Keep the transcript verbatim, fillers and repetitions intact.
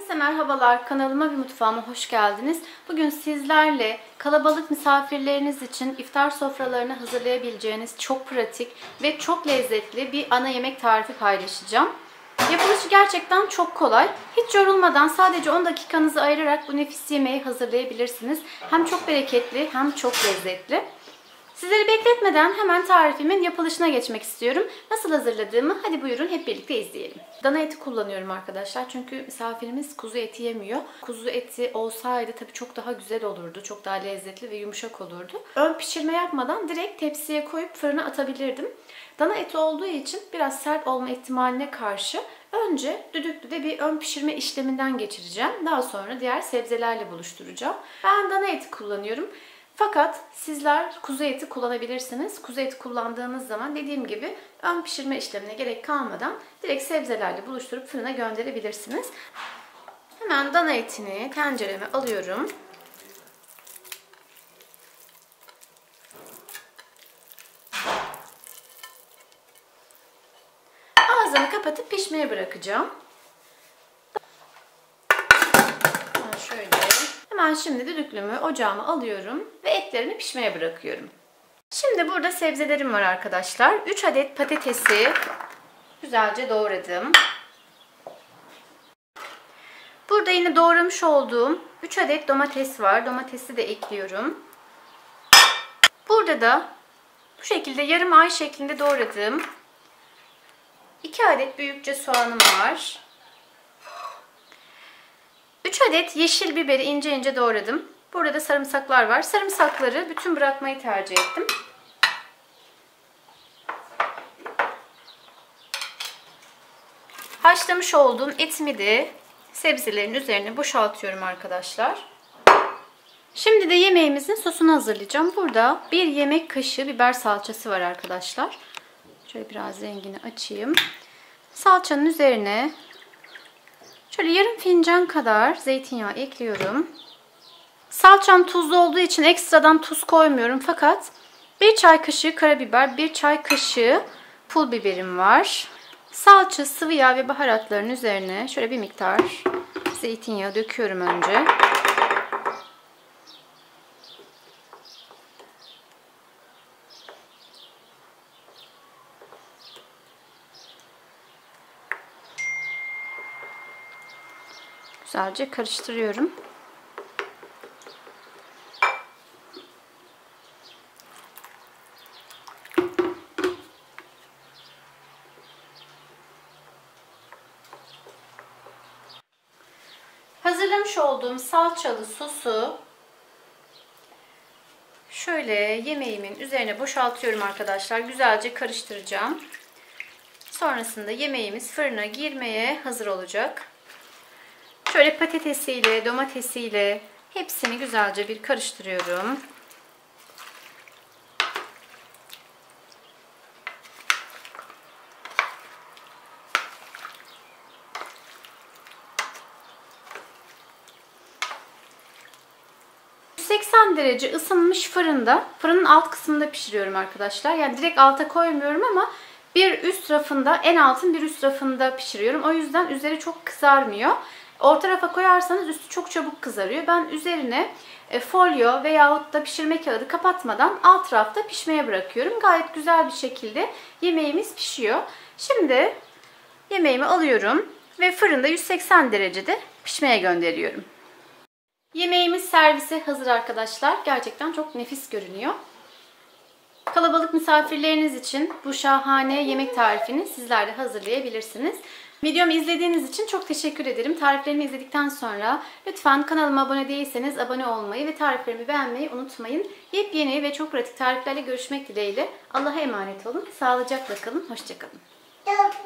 Herkese merhabalar. Kanalıma ve mutfağıma hoş geldiniz. Bugün sizlerle kalabalık misafirleriniz için iftar sofralarını hazırlayabileceğiniz çok pratik ve çok lezzetli bir ana yemek tarifi paylaşacağım. Yapılışı gerçekten çok kolay. Hiç yorulmadan sadece on dakikanızı ayırarak bu nefis yemeği hazırlayabilirsiniz. Hem çok bereketli hem çok lezzetli. Sizleri bekletmeden hemen tarifimin yapılışına geçmek istiyorum. Nasıl hazırladığımı hadi buyurun hep birlikte izleyelim. Dana eti kullanıyorum arkadaşlar. Çünkü misafirimiz kuzu eti yemiyor. Kuzu eti olsaydı tabii çok daha güzel olurdu. Çok daha lezzetli ve yumuşak olurdu. Ön pişirme yapmadan direkt tepsiye koyup fırına atabilirdim. Dana eti olduğu için biraz sert olma ihtimaline karşı önce düdüklüde bir ön pişirme işleminden geçireceğim. Daha sonra diğer sebzelerle buluşturacağım. Ben dana eti kullanıyorum. Fakat sizler kuzu eti kullanabilirsiniz. Kuzu eti kullandığınız zaman dediğim gibi ön pişirme işlemine gerek kalmadan direkt sebzelerle buluşturup fırına gönderebilirsiniz. Hemen dana etini tencereme alıyorum. Ağzını kapatıp pişmeye bırakacağım. Şöyle. Hemen şimdi düdüklümü ocağıma alıyorum ve etlerini pişmeye bırakıyorum. Şimdi burada sebzelerim var arkadaşlar. üç adet patatesi güzelce doğradım. Burada yine doğramış olduğum üç adet domates var. Domatesi de ekliyorum. Burada da bu şekilde yarım ay şeklinde doğradığım iki adet büyükçe soğanım var. üç adet yeşil biberi ince ince doğradım. Burada da sarımsaklar var. Sarımsakları bütün bırakmayı tercih ettim. Haşlamış olduğum etimi de sebzelerin üzerine boşaltıyorum arkadaşlar. Şimdi de yemeğimizin sosunu hazırlayacağım. Burada bir yemek kaşığı biber salçası var arkadaşlar. Şöyle biraz rengini açayım. Salçanın üzerine şöyle yarım fincan kadar zeytinyağı ekliyorum. Salçam tuzlu olduğu için ekstradan tuz koymuyorum. Fakat bir çay kaşığı karabiber, bir çay kaşığı pul biberim var. Salça, sıvı yağ ve baharatların üzerine şöyle bir miktar zeytinyağı döküyorum önce. Güzelce karıştırıyorum. Hazırlamış olduğum salçalı sosu şöyle yemeğimin üzerine boşaltıyorum arkadaşlar. Güzelce karıştıracağım. Sonrasında yemeğimiz fırına girmeye hazır olacak. Şöyle patatesiyle, domatesiyle hepsini güzelce bir karıştırıyorum. yüz seksen derece ısınmış fırında, fırının alt kısmında pişiriyorum arkadaşlar. Yani direkt alta koymuyorum ama bir üst rafında, en altın bir üst rafında pişiriyorum. O yüzden üzeri çok kızarmıyor. Orta rafa koyarsanız üstü çok çabuk kızarıyor. Ben üzerine folyo veyahut da pişirme kağıdı kapatmadan alt rafta pişmeye bırakıyorum. Gayet güzel bir şekilde yemeğimiz pişiyor. Şimdi yemeğimi alıyorum ve fırında yüz seksen derecede pişmeye gönderiyorum. Yemeğimiz servise hazır arkadaşlar. Gerçekten çok nefis görünüyor. Kalabalık misafirleriniz için bu şahane yemek tarifini sizler de hazırlayabilirsiniz. Videomu izlediğiniz için çok teşekkür ederim. Tariflerimi izledikten sonra lütfen kanalıma abone değilseniz abone olmayı ve tariflerimi beğenmeyi unutmayın. Yepyeni ve çok pratik tariflerle görüşmek dileğiyle. Allah'a emanet olun. Sağlıcakla kalın. Hoşça kalın.